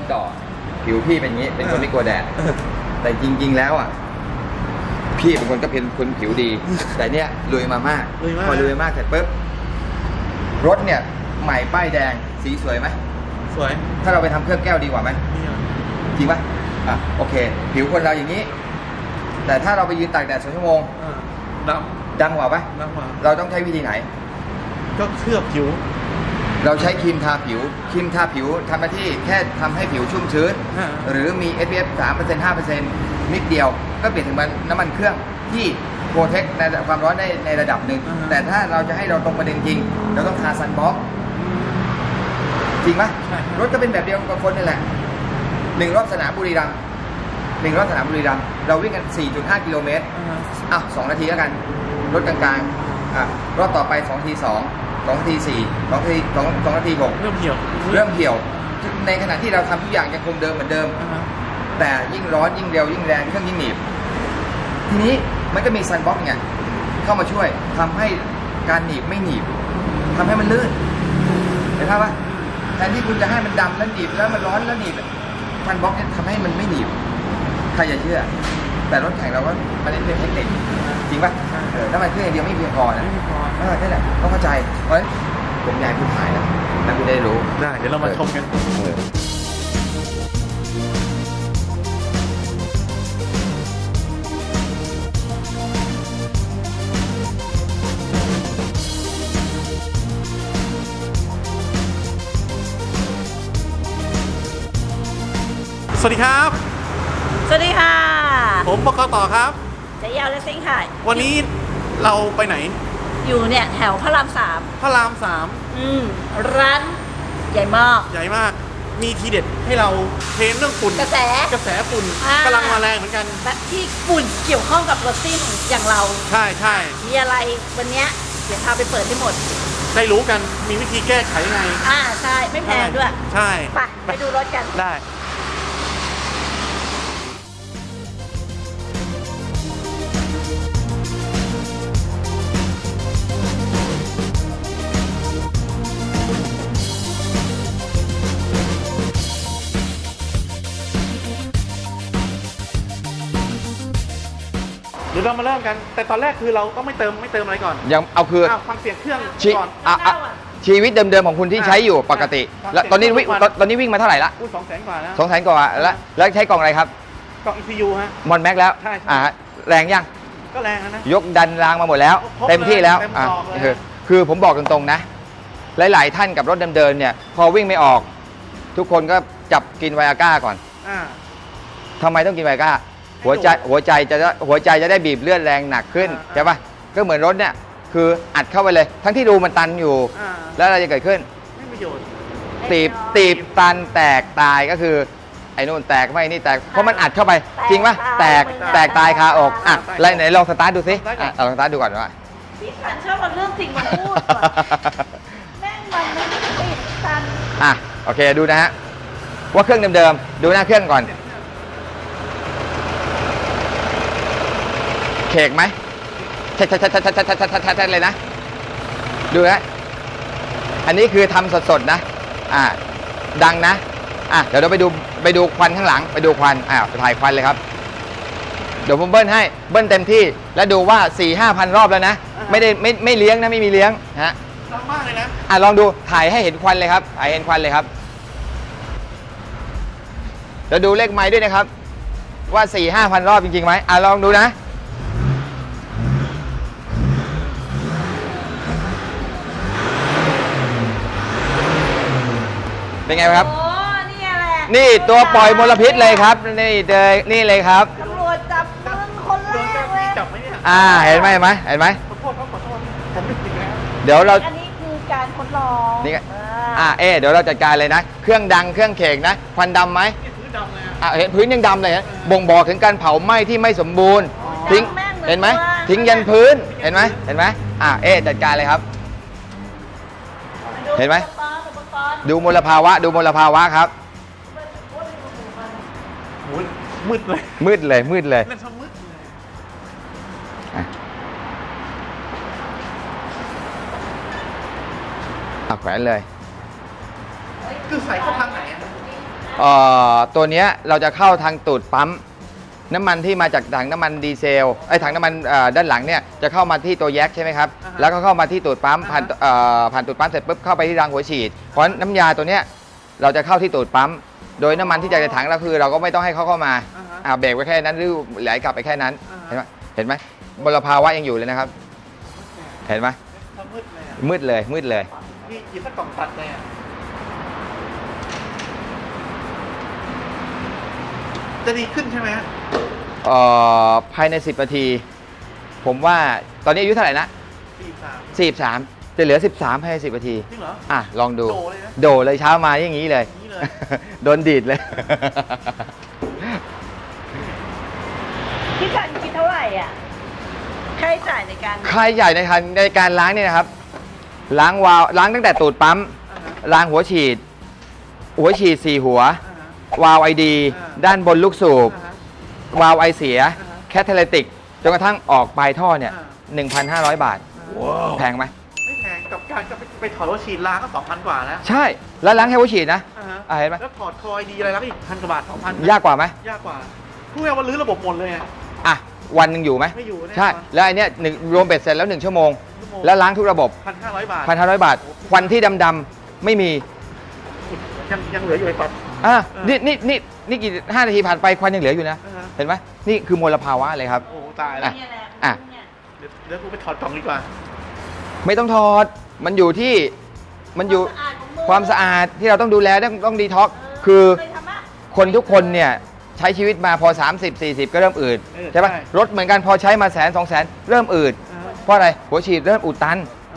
ก่อผิวพี่เป็นงี้เป็นคนไม่กลัวแดดแต่จริงๆแล้วอ่ะพี่เป็นคนก็เป็นคนผิวดีแต่เนี้ยลุยมามากพอลุยมากเสร็จปุ๊บรถเนี่ยใหม่ป้ายแดงสีสวยไหมสวยถ้าเราไปทำเครื่องแก้วดีกว่าไหมจริงปะโอเคผิวคนเราอย่างนี้แต่ถ้าเราไปยืนตากแดด2 ชั่วโมงดังกว่าปะเราต้องใช้วิธีไหนก็เคลือบผิวเราใช้ครีมทาผิวทำหน้าที่แค่ทำให้ผิวชุ่มชื้นหรือมี SPF 3% 5% นิดเดียวก็เปลี่ยนถึงน้ำมันเครื่องที่โปรเทคในความร้อนได้ในระดับหนึ่งแต่ถ้าเราจะให้เราตรงประเด็นจริงเราต้องทาซันบล็อกจริงไหมรถก็เป็นแบบเดียวกับคนนี่แหละ1 รอบสนามบุรีรัมย์เราวิ่งกัน 4.5 กิโลเมตร2 นาทีแล้วกันรถกลางๆรอบต่อไป2 ที 2 ที 4 2 นาที 6เริ่มเหี่ยวในขณะที่เราทำทุกอย่างยังคงเดิมเหมือนเดิมแต่ยิ่งร้อนยิ่งเร็วยิ่งแรงเครื่องยิ่งหนีบทีนี้มันก็มีซันบล็อกเนี่ยเข้ามาช่วยทำให้การหนีบไม่หนีบทำให้มันลื่นเห็นภาพปะแทนที่คุณจะให้มันดำแล้วหนีบแล้วมันร้อนแล้วหนีบซันบล็อกเนี่ยทำให้มันไม่หนีบใครจะเชื่อแต่รถแข่งเราก็มันเป็นเทคนิคจริงป่ะถ้ามันเครื่องอย่างเดียวไม่เพียงพอนะนั่นแหละต้องเข้าใจเพราะฉะนั้นผมอยากให้คุณถ่ายนะแล้วคุณได้รู้ได้เดี๋ยวเรามาชมกันสวัสดีครับสวัสดีค่ะผมบก.ต่อครับเจ๊ยาวและซิงค่ะวันนี้เราไปไหนอยู่เนี่ยแถวพระราม 3ร้านใหญ่มากมีทีเด็ดให้เราเทรนเรื่องฝุ่นกระแสฝุ่นกำลังมาแรงเหมือนกันแบบที่ฝุ่นเกี่ยวข้องกับรถซิ่งอย่างเราใช่มีอะไรวันนี้เดี๋ยวพาไปเปิดให้หมดได้รู้กันมีวิธีแก้ไขยังไงใช่ไม่แพงด้วยใช่ไปดูรถกันได้เดี๋ยวเรามาเริ่มกันแต่ตอนแรกคือเราต้องไม่เติมอะไรก่อนยังเอาคือฟังเสียงเครื่องก่อนชีวิตเดิมๆของคุณที่ใช้อยู่ปกติแล้วตอนนี้วิ่งมาเท่าไหร่ละ 200,000 กว่าแล้ว 200,000 กว่าแล้วใช้กล่องอะไรครับกล่อง ECU ฮะมอนแม็กแล้วแรงยังก็แรงนะยกดันรางมาหมดแล้วเต็มที่แล้วคือผมบอกตรงๆนะหลายๆท่านกับรถเดิมๆเนี่ยพอวิ่งไม่ออกทุกคนก็จับกินไวอาก้าก่อนทำไมต้องกินไวอาก้าหัวใจจะได้บีบเลือดแรงหนักขึ้นใช่ปะก็เหมือนรถเนี่ยคืออัดเข้าไปเลยทั้งที่รูมันตันอยู่แล้วอะไรจะเกิดขึ้นไม่ประโยชน์ตีบตันแตกตายก็คือไอ้นู่นแตกไม่นี่แตกเพราะมันอัดเข้าไปจริงปะแตกตายคาอกไหนลองสตาร์ทดูสิลองสตาร์ทดูก่อนว่าพี่ฉันชอบเอาเรื่องจริงมาพูดแม่งมันไม่ติดตันโอเคดูนะฮะว่าเครื่องเดิมๆดูหน้าเครื่องก่อนเคกไหมชัดเลยนะดูนะอันนี้คือทำสดๆนะดังนะเดี๋ยวเราไปดูควันข้างหลังไปดูควันไปถ่ายควันเลยครับเดี๋ยวผมเบิ้ลให้เบิ้ลเต็มที่แล้วดูว่า 4-5,000 รอบแล้วนะไม่เลี้ยงนะไม่มีเลี้ยงฮะดังมากเลยนะลองดูถ่ายให้เห็นควันเลยครับถ่ายเห็นควันเลยครับเดี๋ยวดูเลขไมล์ด้วยนะครับว่า 4-5,000 รอบจริงๆไหมลองดูนะเป็นไงครับนี่ตัวปล่อยมลพิษเลยครับนี่เลยครับตำรวจจับมึงคนแรกเลยจับไหมเนี่ยเห็นไหมขอโทษผมไม่ผิดแล้วเดี๋ยวเราอันนี้คือการทดลองนี่เดี๋ยวเราจัดการเลยนะเครื่องดังเครื่องเข่งนะควันดำไหมเห็นพื้นยังดำเลยฮะบ่งบอกถึงการเผาไหม้ที่ไม่สมบูรณ์ทิ้งเห็นไหมทิ้งยันพื้นเห็นไหมจัดการเลยครับเห็นไหมดูมลภาวะครับมืดเลยนั่นมืดเลยแขวนเลยคือใส่เข้าทางไหนตัวเนี้ยเราจะเข้าทางตูดปั๊มน้ำมันที่มาจากถังน้ำมันดีเซลถังน้ำมันด้านหลังเนี่ยจะเข้ามาที่ตัวแยกใช่ไหมครับแล้วก็เข้ามาที่ตูดปั๊มผ่านตูดปั๊มเสร็จปุ๊บเข้าไปที่รางหัวฉีดเพราะน้ำยาตัวเนี้ยเราจะเข้าที่ตูดปั๊มโดยน้ำมันที่จากในถังเราคือเราก็ไม่ต้องให้เขาเข้ามาเบรกไว้แค่นั้นหรือไหลกลับไปแค่นั้นเห็นไหมมลภาวะยังอยู่เลยนะครับเห็นไหมมืดเลยนี่กินสักกล่องตัดเลยจะดีขึ้นใช่ไหมภายใน10 นาทีผมว่าตอนนี้อายุเท่าไหร่นะ43จะเหลือ13ภายใน10 นาทีจริงเหรอลองดูโดเลยเช้ามาอย่างนี้เลยโดนดีดเลยพี่กันคิดเท่าไหร่อ่ะค่าใช้จ่ายในการล้างเนี่ยนะครับล้างวาล์วล้างตั้งแต่ตูดปั๊มล้างหัวฉีด4 หัววาล์วไอดีด้านบนลูกสูบวาล์วไอเสียแคทเทเลติกจนกระทั่งออกปลายท่อเนี่ย 1,500 บาทแพงไหมไม่แพงกับการไปถอดหัวฉีดล้างก็ 2,000 กว่าแล้วใช่แล้วล้างแค่หัวฉีดนะเห็นไหมแล้วถอดคอยดีอะไรล้างอีก1,000 กว่าบาท 2,000 ยากกว่าไหมยากกว่าพูดง่ายว่ารื้อระบบหมดเลยวันหนึ่งอยู่ไหมไม่อยู่ใช่แล้วไอเนี้ยรวมเบ็ดเสร็จแล้ว1 ชั่วโมงแล้วล้างทุกระบบ 1,500 บาท 1,500 บาทควันที่ดำๆไม่มียังเหลืออยู่ไอ้ปั๊บนี่กี่5 นาทีผ่านไปควันยังเหลืออยู่นะเห็นไหมนี่คือมลภาวะเลยครับโอ้ตายแล้วเดี๋ยวกูไปถอดกล่องดีกว่าไม่ต้องถอดมันอยู่ความสะอาดที่เราต้องดูแลต้องดีท็อกคือคนทุกคนเนี่ยใช้ชีวิตมาพอ30-40ก็เริ่มอืดใช่ปะรถเหมือนกันพอใช้มา100,000-200,000เริ่มอืดเพราะอะไรหัวฉีดเริ่มอุดตัน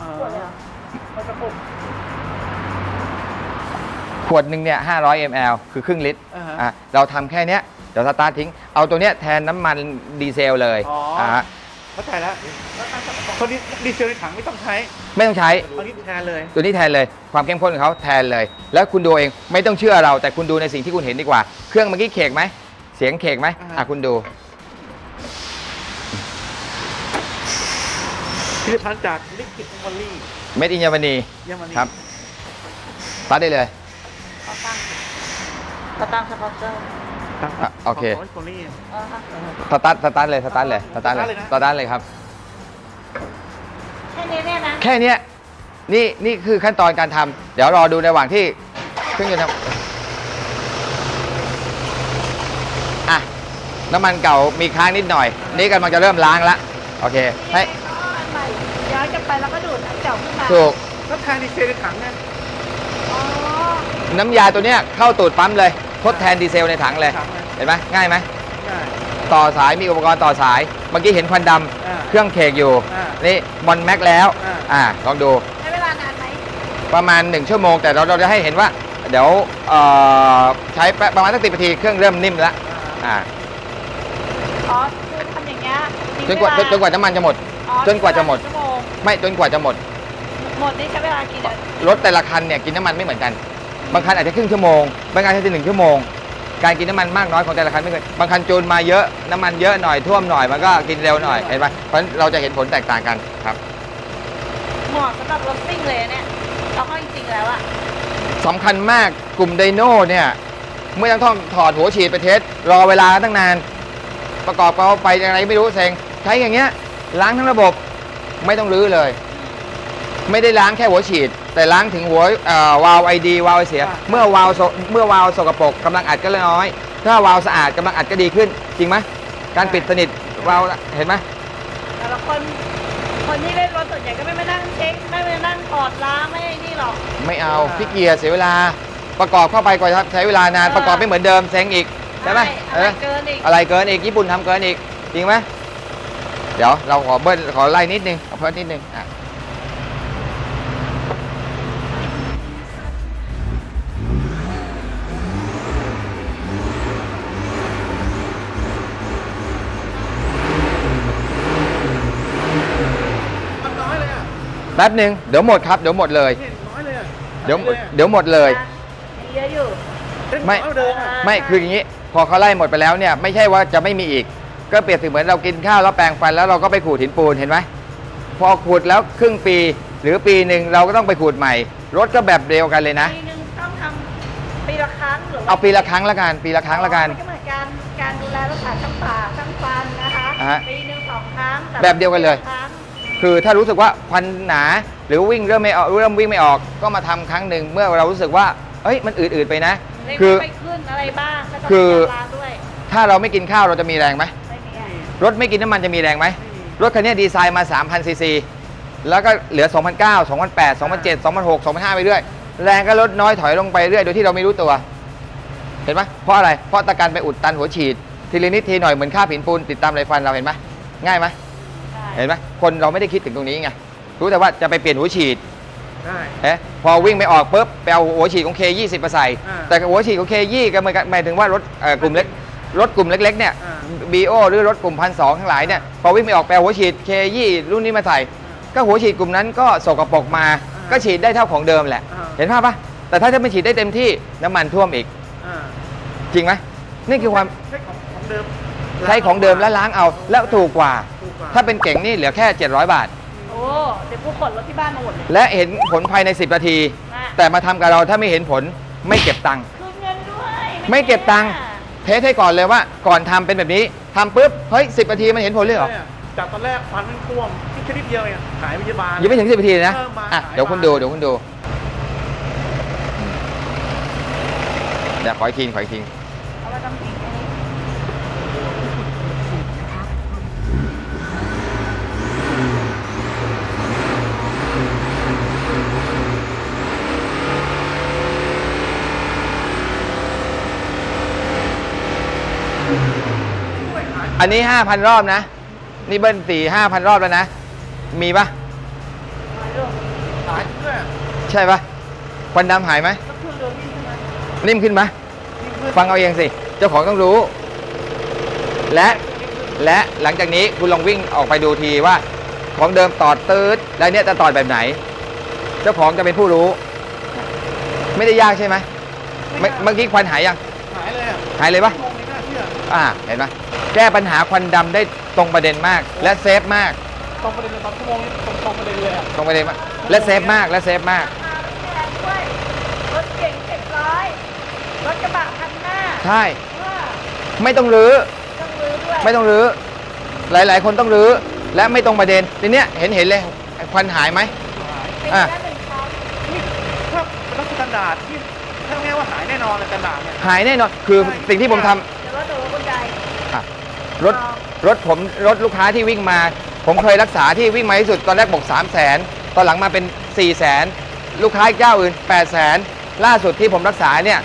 ขวดหนึ่งเนี่ย500 ml คือครึ่งลิตรเราทำแค่นี้เดี๋ยวสตาร์ททิ้งเอาตัวเนี้ยแทนน้ำมันดีเซลเลยเข้าใจแล้วตัวนี้ดีเซลในถังไม่ต้องใช้ตัวนี้แทนเลยความเข้มข้นของเขาแทนเลยแล้วคุณดูเองไม่ต้องเชื่อเราแต่คุณดูในสิ่งที่คุณเห็นดีกว่าเครื่องเมื่อกี้เขกไหมเสียงเขกไหมคุณดูผลิตภัณฑ์จากลิขิตมอลลี่เม็ดอินเยอรมนีครับตัดได้เลยสตาร์ทสปอนเซอร์โอเคสตาร์ทเลยครับแค่นี้เนี่ยนะแค่นี้นี่คือขั้นตอนการทำเดี๋ยวรอดูในระหว่างที่เครื่องยนต์ทำน้ำมันเก่ามีค้างนิดหน่อยนี่กำลังจะเริ่มล้างแล้วโอเคให้ย้อนกลับไปแล้วก็ดูดน้ำเก่าขึ้นมาถูกแล้วแทนดีเซลในถังเนี่ยน้ำยาตัวเนี้ยเข้าตูดปั๊มเลยทดแทนดีเซลในถังเลยเห็นไหมง่ายไหมต่อสายมีอุปกรณ์ต่อสายเมื่อกี้เห็นควันดำเครื่องเขกอยู่นี่บอลแม็กแล้วลองดูใช้เวลานานไหมประมาณ1 ชั่วโมงแต่เราจะให้เห็นว่าเดี๋ยวใช้ประมาณสัก10 นาทีเครื่องเริ่มนิ่มแล้วคือทำอย่างเงี้ยจนกว่าน้ำมันจะหมดจนกว่าจะหมดนี่ใช้เวลากี่นาทีรถแต่ละคันเนี่ยกินน้ำมันไม่เหมือนกันบางคันอาจจะครึ่งชั่วโมงบางคันอาจจะ1 ชั่วโมงการกินน้ำมันมากน้อยของแต่ละคันไม่เหมือนบางคันจูนมาเยอะน้ำมันเยอะหน่อยท่วมหน่อยมันก็กินเร็วหน่อยเห็นไหมเพราะเราจะเห็นผลแตกต่างกันครับเหมาะสำหรับรถซิ่งเลยเนี่ยเอาเข้าจริงๆแล้วอะสำคัญมากกลุ่มไดโน่เนี่ยไม่ต้องถอดหัวฉีดไปเทสรอเวลาตั้งนานประกอบเขาไปอะไรไม่รู้เซ็งใช้อย่างเงี้ยล้างทั้งระบบไม่ต้องรื้อเลยไม่ได้ล้างแค่หัวฉีดแต่ล้างถึงหัววาล์วไอดีวาล์วไอเสียเมื่อวาล์วสกปรกกำลังอัดก็น้อยถ้าวาล์วสะอาดกำลังอัดก็ดีขึ้นจริงไหมการปิดสนิทวาล์วเห็นไหมแต่ละคนที่เล่นรถส่วนใหญ่ก็ไม่มานั่งเช็คไม่มานั่งถอดล้างไม่นี่หรอกไม่เอาพี่เกียร์เสียเวลาประกอบเข้าไปกว่าจะใช้เวลานานประกอบไม่เหมือนเดิมเซ็งอีกใช่ไหมอะไรเกินอีกญี่ปุ่นทำเกินอีกจริงไหมเดี๋ยวเราขอไล่นิดนึงเพิ่มนิดนึงแป๊บหนึ่งเดี๋ยวหมดครับเดี๋ยวหมดเลยเดี๋ยวหมดเลยเยอะอยู่ไม่คืออย่างนี้พอเขาไล่หมดไปแล้วเนี่ยไม่ใช่ว่าจะไม่มีอีกก็เปรียบเสมือนเรากินข้าวแล้วแปรงฟันแล้วเราก็ไปขูดหินปูนเห็นไหมพอขูดแล้วครึ่งปีหรือปีหนึ่งเราก็ต้องไปขูดใหม่รถก็แบบเดียวกันเลยนะปีหนึ่งต้องทำปีละครั้งรั้งหรือว่าเอาปีละครั้งละกันปีละครั้งละกันมันก็เหมือนการดูแลรักษาช่างปากช่างฟันนะคะอ่าฮะปีหนึ่ง2 ครั้งแต่แบบเดียวกันเลยครั้งคือถ้ารู้สึกว่าควันหนาหรือวิ่งเริ่มวิ่งไม่ออกก็มาทำครั้งหนึ่งเมื่อเรารู้สึกว่าเอ้ยมันอืดๆไปนะเล็กคือไปขึ้นอะไรบ้างแล้วก็คือมีการล้างด้วยถ้าเราไม่กินข้าวเราจะมีแรงไหมไม่มีอ่ะรถไม่กินน้ำมันจะมีแรงไหมรถคันนี้ดีไซน์มา 3,000 ซีซีแล้วก็เหลือ 2,900 2,800 2,700 2,600 2,500 ไปเรื่อยแรงก็ลดน้อยถอยลงไปเรื่อยโดยที่เราไม่รู้ตัว เห็นไหมเพราะอะไรเพราะตะการไปอุดตันหัวฉีดทีละนิดทีหน่อยเหมือนค่าผินปูนติดตามไรฟันเราเห็นไหมง่ายไหมใช่เห็นไหมคนเราไม่ได้คิดถึงตรงนี้ไงรู้แต่ว่าจะไปเปลี่ยนหัวฉีดได้พอวิ่งไม่ออกปุ๊บไปเอาหัวฉีดของ K20 มาใส่อ่าแต่หัวฉีดของ K20 ก็หมายถึงว่ารถกลุ่มเล็กรถกลุ่มเล็กๆเนี่ยอ่า BO หรือรถกลุ่ม1,200ทั้งหลายเนี่ยพอวิ่งไม่ออกไปเอาหัวฉีด K20 รุ่นนี้มาใส่ ก็หัวฉีดกลุ่มนั้นก็สกปรกมาก็ฉีดได้เท่าของเดิมแหละ เห็นภาพปะแต่ถ้าไม่ฉีดได้เต็มที่น้ำมันท่วมอีกอ่าจริงไหมนี่คือความใช้ของเดิมใช้ของเดิมแล้วล้างเอาแล้วถูกกว่าถูกกว่าถ้าเป็นเก่งนี่เหลือแค่700 บาทโอ้เดี๋ยวกูขนรถที่บ้านมาหมดเลยและเห็นผลภายใน10 นาทีอ่ะแต่มาทำกับเราถ้าไม่เห็นผลไม่เก็บตังค์คืนเงินด้วยไม่เก็บตังค์ เทสให้ก่อนเลยว่าก่อนทำเป็นแบบนี้ทำปุ๊บเฮ้ย10 นาทีมันเห็นผลเลยเหรอจากตอนแรกควันมันท่วมแค่นิดเดียวเองหายพยาบาลยังไม่ถึง10 นาทีเลยนะเออมาอ่ะหายเดี๋ยวคุณมาดูเดี๋ยวคุณดูเดี๋ยวขออีกทีขออีกทีเอาไว้ทำทิ้งแค่นี้อันนี้ 5,000 รอบนะ นี่เบิ้ล4-5,000 รอบแล้วนะ มีปะมาเรื่องหายเพื่อใช่ปะควันดำหายไหมก็คือเรื่องนี้ใช่ไหมนิ่มขึ้นไหมฟังเอาเองสิ เจ้าของต้องรู้ และหลังจากนี้คุณลองวิ่งออกไปดูทีว่าของเดิมตอดตืดแล้วเนี่ยจะตอดแบบไหน เจ้าของจะเป็นผู้รู้ ไม่ได้ยากใช่ไหมเมื่อกี้ควันหายยังหายเลยอ่ะหายเลยปะงงไม่น่าเชื่อเห็นไหมแก้ปัญหาควันดำได้ตรงประเด็นมาก และเซฟมากตรงประเด็นเลยตอนชั่วโมงนี้ตรงประเด็นเลยอ่ะตรงประเด็นมากและเซฟมากและเซฟมากราคาไม่แพงด้วยรถเก่ง700รถกระบะ1,500 ใช่ว่าไม่ต้องรื้อต้องรื้อด้วยไม่ต้องรื้อหลาย ๆ คนต้องรื้อและไม่ตรงประเด็นทีเนี้ยเห็นเลยควันหายไหมหายเป็นอ่ะแค่1 ครั้งนี่ถ้าเป็นต้องสแตนดาร์ดที่ถ้าแง่ว่าหายแน่นอนเลยสแตนดาร์ดเนี่ยหายแน่นอนคือสิ่งที่ผมทำเดี๋ยวรถดูคุณยายอ่ะรถลูกค้าที่วิ่งมา ผมเคยรักษาที่วิ่งมาที่สุดตอนแรกบอก300,000ตอนหลังมาเป็น400,000ลูกค้าเจ้าอื่น800,000ล่าสุดที่ผมรักษาเนี่ย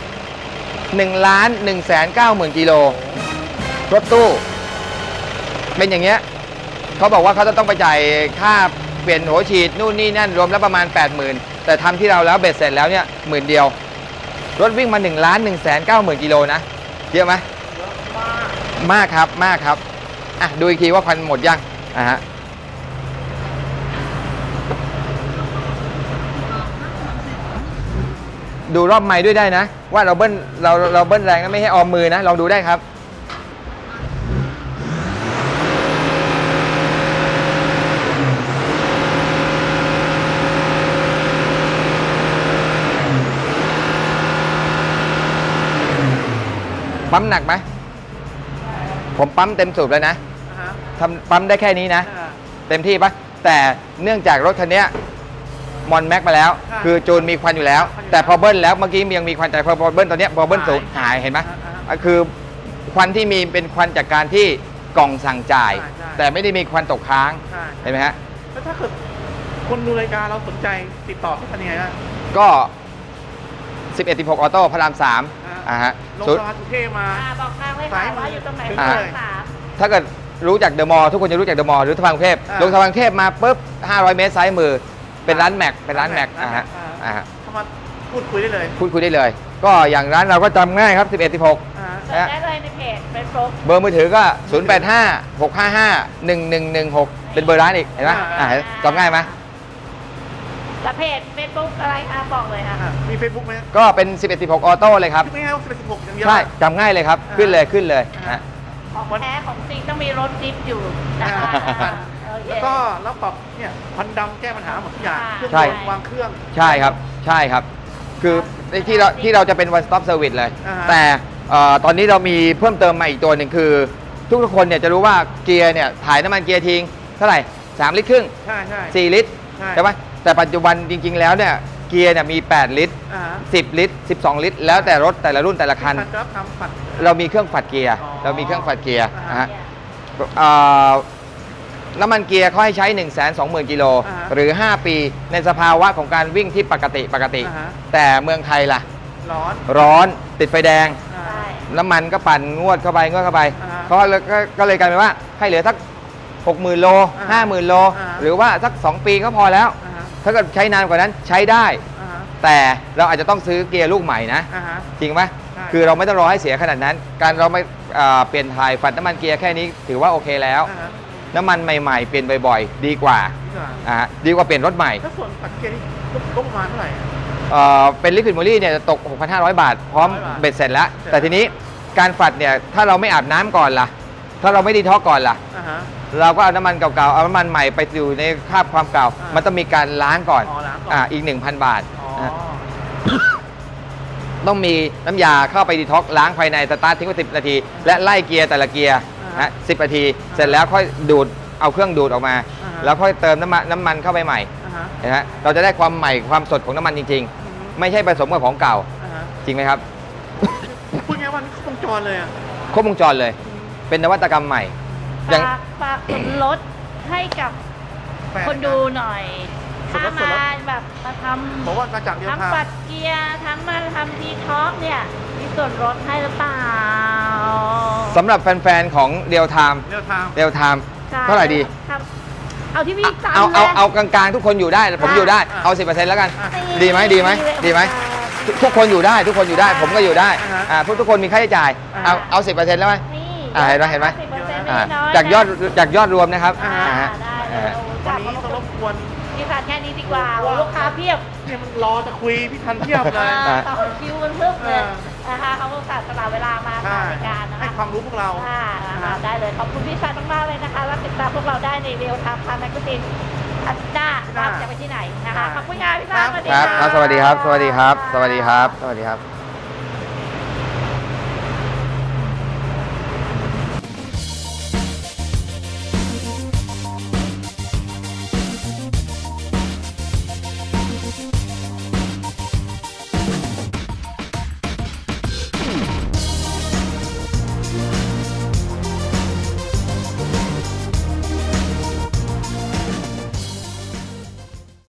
1,190,000 กิโลรถตู้เป็นอย่างเงี้ยเขาบอกว่าเขาจะต้องไปจ่ายค่าเปลี่ยนหัวฉีดนู่นนี่นั่นรวมแล้วประมาณ 80,000แต่ทำที่เราแล้วเบ็ดเสร็จแล้วเนี่ย10,000 เดียวรถวิ่งมา1,190,000 กิโลนะเยอะไหมมากครับมากครับอ่ะดูอีกทีว่าควันหมดยังฮะดูรอบไม้ด้วยได้นะ ว่าเราเบิ้ลเราเบิ้ลแรงนะไม่ให้ออมมือนะลองดูได้ครับปั๊มหนักไหมผมปั๊มเต็มสูบแล้วนะฮะทำปั๊มได้แค่นี้นะ เต็มที่ปะแต่เนื่องจากรถคันเนี้ยมอนแม็กมาแล้วค่ะคือจูนมีควันอยู่แล้วควันอยู่แล้วแต่พอเบิ้ลแล้วเมื่อกี้ยังมีควันแต่พอเบิ้ลตอนเนี้ยพอเบิ้ลสูงหายเห็นไหม คือควันที่มีเป็นควันจากการที่กล่องสั่งจ่ายใช่ใช่แต่ไม่ได้มีควันตกค้างใช่เห็นไหมฮะแล้วถ้าเกิดคนดูรายการเราสนใจติดต่อที่ทำยังไงบ้างก็ 11-16 ออโต้พระราม 3ฮะลงศูนย์สะพานสุเทพมาบอกทางเลยค่ะว่าอยู่ตรงไหนอ่าสามถ้าเกิดรู้จักเดอะมอลล์ทุกคนจะรู้จักเดอะมอลล์หรือสะพานกรุงเทพอ่าลงสะพานกรุงเทพมาปุ๊บ500 เมตรซ้ายมือเป็นร้านแม็กเป็นร้านแม็กร้านแม็กฮะเข้ามาพูดคุยได้เลยพูดคุยได้เลย ก็อย่างร้านเราก็จำง่ายครับ 11-16 เสิร์ชได้เลยในเพจเฟซบุ๊กเบอร์มือถือก็ 085-655-1116 เป็นเบอร์ร้านอีก เห็นไหมจำง่ายไหมแต่เพจเฟซบุ๊กอะไรบอกเลยค่ะมีเฟซบุ๊กไหมก็เป็น 11-16 ออโต้เลยครับคือไม่ง่ายว่า11-16อย่างเดียวใช่จำง่ายเลยครับ ขึ้นเลยฮะของแท้ของจริงต้องมีรถจิ๊บอยู่นะแล้วก็แล้วปรับเนี่ยพันดำแก้ปัญหาหมดทุกอย่างเครื่องใช่วางเครื่องใช่ครับ ใช่ครับคือที่เราจะเป็น one stop service เลยอ่าฮะแต่ตอนนี้เรามีเพิ่มเติมมาอีกตัวหนึ่งคือ ทุกคนเนี่ยจะรู้ว่าเกียร์เนี่ยถ่ายน้ำมันเกียร์ทิ้งเท่าไหร่3 ลิตรครึ่งใช่ใช่ 4 ลิตรใช่ใช่ไหมแต่ปัจจุบันจริงๆแล้วเนี่ยเกียร์เนี่ยมี 8 ลิตรอ่าฮะ 10 ลิตร 12 ลิตร แล้วแต่รถแต่ละรุ่นแต่ละคันครับทำปัดเรามีเครื่องฝัดเกียร์อ๋อเรามีเครื่องฝัดเกียร์อ่านะฮะน้ำมันเกียร์เขาให้ใช้ 120,000 กิโลอ่าฮะหรือ 5 ปีในสภาวะของการวิ่งที่ปกติอ่าฮะแต่เมืองไทยล่ะร้อนติดไฟแดงอ่าใช่น้ำมันก็ปั่นงวดเข้าไปอ่าฮะก็เลยกลายเป็นว่าให้เหลือสัก 60,000 โลอ่า 50,000 โลอ่าหรือว่าสัก 2 ปีก็พอแล้วอ่าฮะถ้าเกิดใช้นานกว่านั้นใช้ได้อ่าฮะแต่เราอาจจะต้องซื้อเกียร์ลูกใหม่นะอ่าฮะจริงไหมใช่คือเราไม่ต้องรอให้เสียขนาดนั้น การเราไม่เปลี่ยนถ่ายฝัดน้ำมันเกียร์แค่นี้ถือว่าโอเคแล้วอ่าฮะน้ำมันใหม่ๆ เปลี่ยนบ่อยๆ ดีกว่าดีกว่าดีกว่าเปลี่ยนรถใหม่ถ้าส่วนปัดเกียร์นี่ก็ประมาณเท่าไหร่อะเป็นลิควิดโมลี่เนี่ยจะตก 6,500 บาท พร้อม 600 บาทเบ็ดเสร็จแล้วเสร็จแต่ทีนี้การฝัดเนี่ยถ้าเราไม่อาบน้ำก่อนล่ะ ถ้าเราไม่ดีท็อกก่อนล่ะอ่าฮะเราก็เอาน้ำมันเก่าๆ เอาน้ำมันใหม่ไปอยู่ในคราบความเก่าอ่ามัมันต้องมีการล้างก่อนอ๋อล้างก่อนอีก 1,000 บาทอ๋อนะ ต้องมีน้ำยาเข้าไปดีท็อกล้างภายในสตาร์ททิ้งไว้10 นาที และไล่เกียร์แต่ละเกียร์นะ10 นาที เสร็จแล้วค่อยดูดเอาเครื่องดูดออกมา แล้วค่อยเติมน้ำมันเข้าไปใหม่อ่าฮะนะฮะเราจะได้ความใหม่ความสดของน้ำมันจริง ๆ ไม่ใช่ผสมกับของเก่าอ่าฮะจริงไหมครับพูดง่ายว่านี่ครบวงจรเลยอ่ะครบวงจรเลย เป็นนวัตกรรมใหม่ อย่างฝากส่วนลดให้กับแฟนคนดูหน่อยส่วนลถ้าดส่วนลมาดแบบมาทบอกว่ามาจากเดียวำทางทำปัดเกียร์ทำมาทำดีท็อกเนี่ย มีส่วนลดให้หรือเปล่าสำหรับแฟนๆของเรียลไทม์เดียวทางเรียลไทม์ใช่เท่าไหร่ดีครับเอาที่พี่ตังเอากลางๆ ทุกคนอยู่ได้ผมอยู่ได้ เอา 10% แล้วกัน ดีไหมดีไหมทุกคนอยู่ได้ทุกคนอยู่ได้ ผมก็อยู่ได้ทุกคนมีค่าใช้จ่ายเอา 10% แล้วไหมนี่เห็นไหม 10% อ่าน้อยๆจากยอดรวมนะครับได้เลอ่ายวันนี้ต้องรบกวนพี่ตัดแค่นี้ดีกว่าลูกค้าเพียบเนี่ยมันรอจะคุยพี่ทันเทียบเลยต่อคิวกันเพิ่มเลยอ่านะคะเขาก็ตัดสละเวลามาใช่ในการนะให้คะความรู้พวกเราค่ะได้เลยขอบคุณพี่ชัดมากๆเลยนะคะแล้วติดตามพวกเราได้ในเรียลไทม์พาแมกซีนอาทิตย์หน้าว่าจะไปที่ไหนนะคะขอบคุณงานพี่ชัดสวัสดีครับค่ะสวัสดีครับ สวัสดีครับ สวัสดีครับ สวัสดีครับ